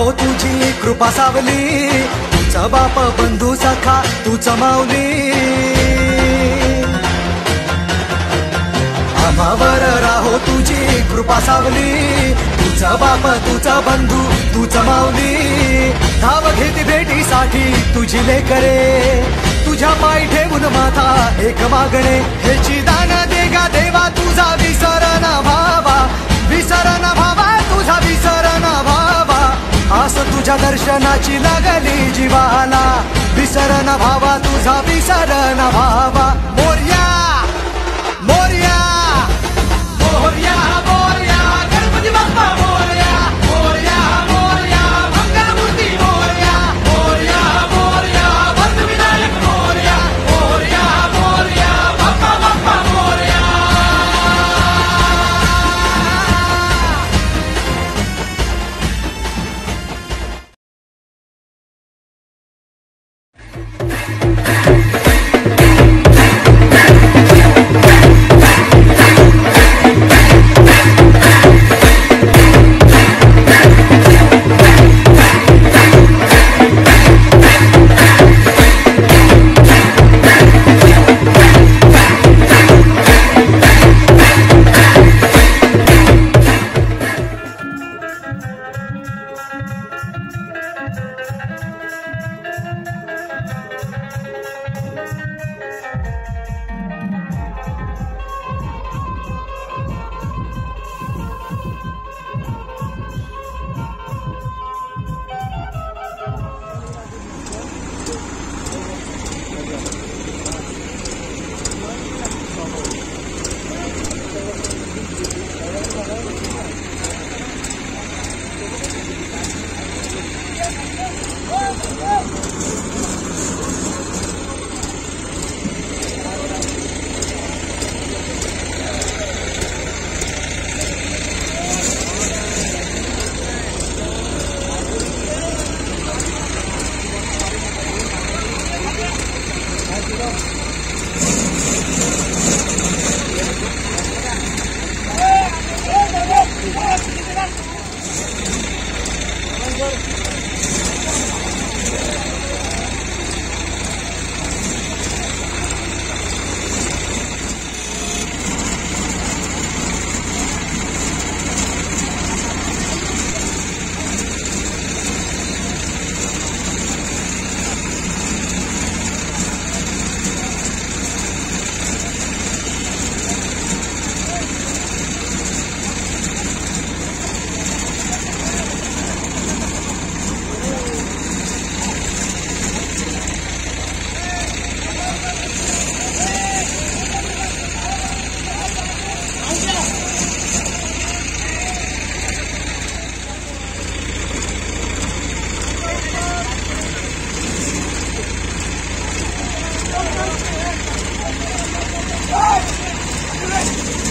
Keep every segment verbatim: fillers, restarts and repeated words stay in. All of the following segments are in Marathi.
राहो तुझी कृपा सावली, तुझा बाप बंधू सखा तूच माऊली। आम्हावर राहो तुझी कृपा सावली, तुझा बाप तुझा बंधू तूच माऊली। धाव घेती भेटीसाठी तुझी लेकरे, तुझ्या पाय ठेवून माथा एक मागणे। हेची दान दे गा देवा तुझा विसर ना भावा, विसर ना भावा तुझा विसर ना भावा। आस तुझ्या दर्शनाची लागली जीवाला, विसर ना भावा तुझा विसर ना भावा। मोरया मोरया मोरया मोरया गणपती बाप्पा मोरया, मोरया मोरया मंगलमूर्ती मोरया, मोरया मोरया विनायक मोरया, मोरया मोरया बाप्पा बाप्पा मोरया।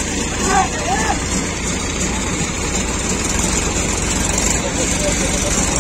Thank you.